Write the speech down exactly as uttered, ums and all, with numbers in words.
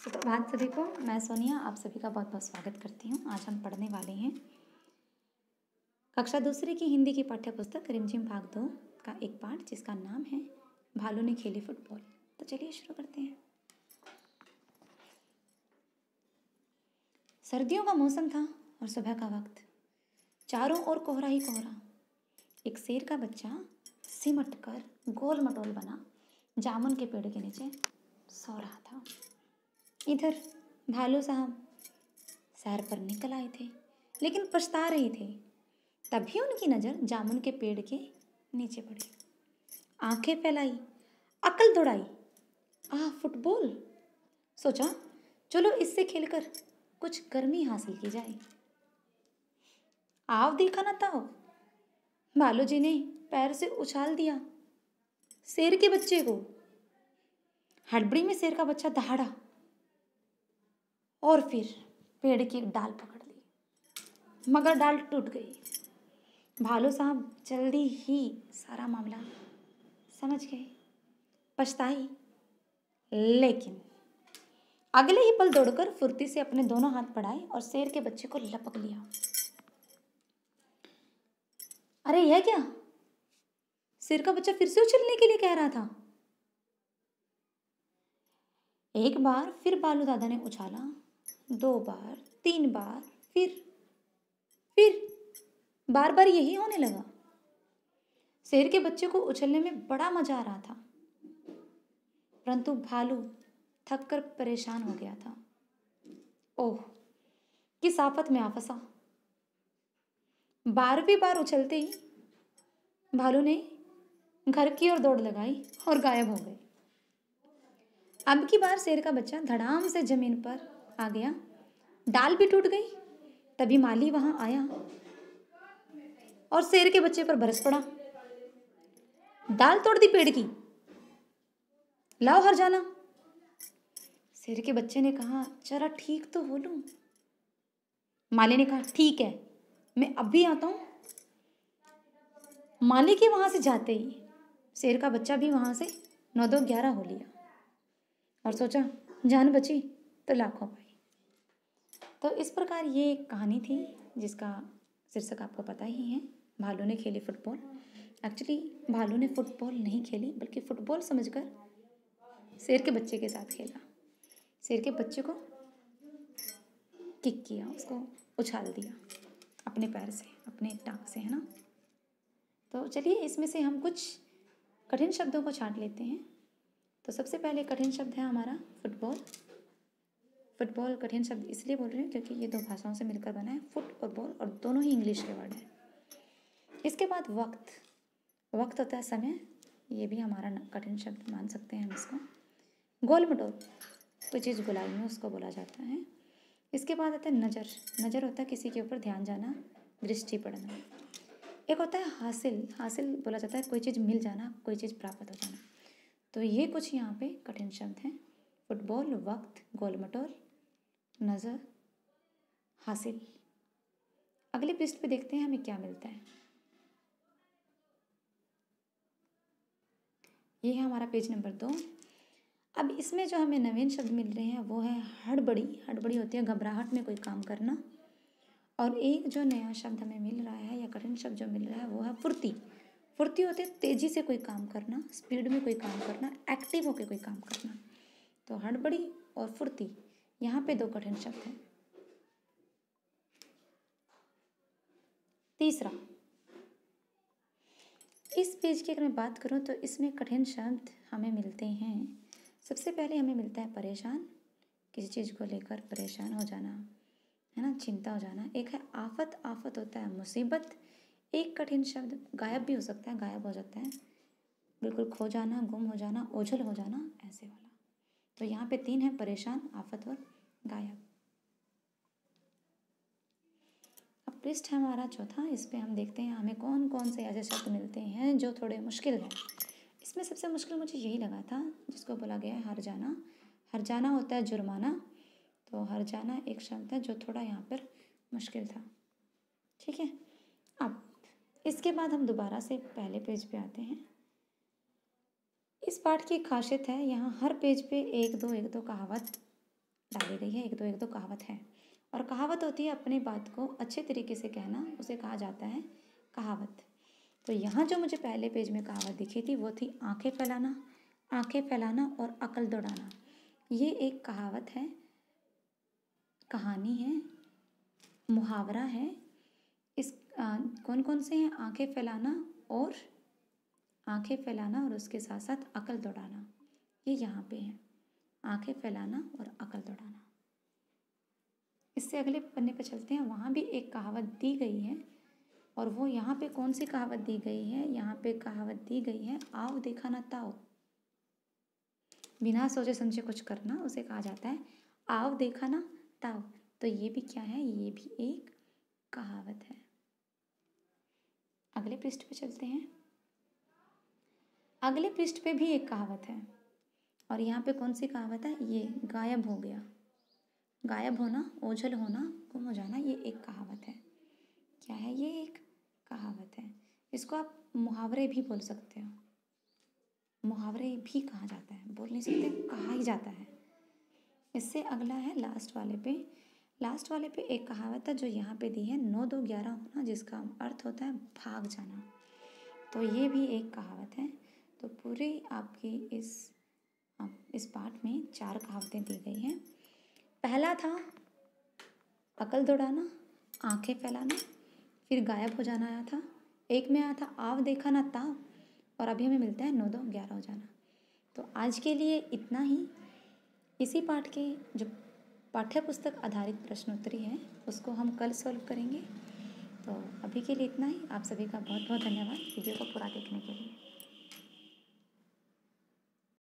सुप्रभात सभी को। मैं सोनिया आप सभी का बहुत बहुत स्वागत करती हूँ। आज हम पढ़ने वाले हैं कक्षा दूसरी की हिंदी की पाठ्य पुस्तक रिमझिम भाग दो का एक पाठ जिसका नाम है भालू ने खेली फुटबॉल। तो चलिए शुरू करते हैं। सर्दियों का मौसम था और सुबह का वक्त। चारों ओर कोहरा ही कोहरा। एक शेर का बच्चा सिमट कर गोल मटोल बना जामुन के पेड़ के नीचे सो रहा था। इधर भालू साहब सैर पर निकल आए थे, लेकिन पछता रहे थे। तभी उनकी नज़र जामुन के पेड़ के नीचे पड़ी। आंखें फैलाई, अकल दौड़ाई। आह, फुटबॉल! सोचा, चलो इससे खेलकर कुछ गर्मी हासिल की जाए। आओ देखा ना ताओ, भालू जी ने पैर से उछाल दिया शेर के बच्चे को। हड़बड़ी में शेर का बच्चा दहाड़ा और फिर पेड़ की एक डाल पकड़ ली, मगर डाल टूट गई। भालू साहब जल्दी ही सारा मामला समझ गए, पछताई, लेकिन अगले ही पल दौड़कर फुर्ती से अपने दोनों हाथ बढ़ाए और शेर के बच्चे को लपक लिया। अरे यह क्या? शेर का बच्चा फिर से उछलने के लिए कह रहा था। एक बार फिर भालू दादा ने उछाला, दो बार, तीन बार, फिर फिर बार बार यही होने लगा। शेर के बच्चे को उछलने में बड़ा मजा आ रहा था, परंतु भालू थक कर परेशान हो गया था। ओह, किस आफत में आ फंसा। बारहवीं बार उछलते ही भालू ने घर की ओर दौड़ लगाई और गायब हो गए। अब की बार शेर का बच्चा धड़ाम से जमीन पर आ गया, डाल भी टूट गई। तभी माली वहां आया और शेर के बच्चे पर बरस पड़ा। डाल तोड़ दी पेड़ की, लाओ हर जाना। शेर के बच्चे ने कहा, जरा ठीक तो हो लूं। माली ने कहा, ठीक है, मैं अब भी आता हूं। माली के वहां से जाते ही शेर का बच्चा भी वहां से नौ दो ग्यारह हो लिया और सोचा, जान बची तो लाखों पाई। तो इस प्रकार ये एक कहानी थी जिसका शीर्षक आपको पता ही है, भालू ने खेली फुटबॉल। एक्चुअली भालू ने फुटबॉल नहीं खेली, बल्कि फुटबॉल समझकर शेर के बच्चे के साथ खेला। शेर के बच्चे को किक किया, उसको उछाल दिया अपने पैर से, अपने टांग से, है ना। तो चलिए इसमें से हम कुछ कठिन शब्दों को छांट लेते हैं। तो सबसे पहले कठिन शब्द है हमारा फुटबॉल। फुटबॉल कठिन शब्द इसलिए बोल रहे हैं क्योंकि ये दो भाषाओं से मिलकर बना है, फुट और बॉल, और दोनों ही इंग्लिश के वर्ड हैं। इसके बाद वक्त, वक्त होता है समय, ये भी हमारा कठिन शब्द मान सकते हैं हम इसको। गोल मटोल, कोई चीज़ गुलाई में उसको बोला जाता है। इसके बाद आता है नज़र। नज़र होता है किसी के ऊपर ध्यान जाना, दृष्टि पड़ना। एक होता है हासिल। हासिल बोला जाता है कोई चीज़ मिल जाना, कोई चीज़ प्राप्त हो जाना। तो ये कुछ यहाँ पे कठिन शब्द हैं, फुटबॉल, वक्त, गोल मटोल, नज़र, हासिल। अगले पृष्ठ पे देखते हैं हमें क्या मिलता है। ये है हमारा पेज नंबर दो। अब इसमें जो हमें नवीन शब्द मिल रहे हैं वो है हड़बड़ी। हड़बड़ी होती है घबराहट में कोई काम करना। और एक जो नया शब्द हमें मिल रहा है या कठिन शब्द जो मिल रहा है वो है फुर्ती। फुर्ती होती है तेजी से कोई काम करना, स्पीड में कोई काम करना, एक्टिव होकर कोई काम करना। तो हड़बड़ी और फुर्ती, यहाँ पे दो कठिन शब्द हैं। तीसरा, इस पेज की अगर मैं बात करूँ तो इसमें कठिन शब्द हमें मिलते हैं। सबसे पहले हमें मिलता है परेशान, किसी चीज़ को लेकर परेशान हो जाना, है ना, चिंता हो जाना। एक है आफत। आफत होता है मुसीबत। एक कठिन शब्द गायब भी हो सकता है, गायब हो जाता है, बिल्कुल खो जाना, गुम हो जाना, ओझल हो जाना, ऐसे वाला। तो यहाँ पे तीन है, परेशान, आफत और गायब। अब पृष्ठ है हमारा चौथा। इस पे हम देखते हैं हमें कौन कौन से ऐसे शब्द मिलते हैं जो थोड़े मुश्किल हैं। इसमें सबसे मुश्किल मुझे यही लगा था जिसको बोला गया है हर जाना। हर जाना होता है जुर्माना। तो हर जाना एक शब्द है जो थोड़ा यहाँ पर मुश्किल था। ठीक है, अब इसके बाद हम दोबारा से पहले पेज पे आते हैं। इस पाठ की खासियत है यहाँ हर पेज पे एक दो एक दो कहावत डाली गई है। एक दो एक दो कहावत है, और कहावत होती है अपनी बात को अच्छे तरीके से कहना, उसे कहा जाता है कहावत। तो यहाँ जो मुझे पहले पेज में कहावत दिखी थी वो थी आंखें फैलाना, आंखें फैलाना और अकल दौड़ाना। ये एक कहावत है, कहानी है, मुहावरा है। इस आ, कौन कौन से हैं? आंखें फैलाना और आंखें फैलाना और उसके साथ साथ अकल दौड़ाना, ये यहाँ पे है, आंखें फैलाना और अकल दौड़ाना। इससे अगले पन्ने पे चलते हैं, वहाँ भी एक कहावत दी गई है, और वो यहाँ पे कौन सी कहावत दी गई है? यहाँ पे कहावत दी गई है आव देखा ना ताव। बिना सोचे समझे कुछ करना उसे कहा जाता है आव देखा ना ताव। तो ये भी क्या है? ये भी एक कहावत है। अगले पृष्ठ पे चलते हैं। अगले पृष्ठ पे भी एक कहावत है, और यहाँ पे कौन सी कहावत है? ये गायब हो गया, गायब होना, ओझल होना, गुम हो जाना, ये एक कहावत है। क्या है? ये एक कहावत है। इसको आप मुहावरे भी बोल सकते हो, मुहावरे भी कहा जाता है, बोल नहीं सकते, कहा ही जाता है। इससे अगला है लास्ट वाले पे। लास्ट वाले पे एक कहावत है जो यहाँ पे दी है, नौ दो ग्यारह होना, जिसका अर्थ होता है भाग जाना। तो ये भी एक कहावत है। तो पूरी आपकी इस इस पाठ में चार कहावतें दी गई हैं। पहला था अकल दौड़ाना, आंखें फैलाना, फिर गायब हो जाना आया था। एक में आया था आव देखा ना ताव, और अभी हमें मिलता है नौ दो ग्यारह हो जाना। तो आज के लिए इतना ही। इसी पाठ के जो पाठ्य पुस्तक आधारित प्रश्नोत्तरी है उसको हम कल सॉल्व करेंगे। तो अभी के लिए इतना ही। आप सभी का बहुत बहुत धन्यवाद वीडियो को पूरा देखने के लिए।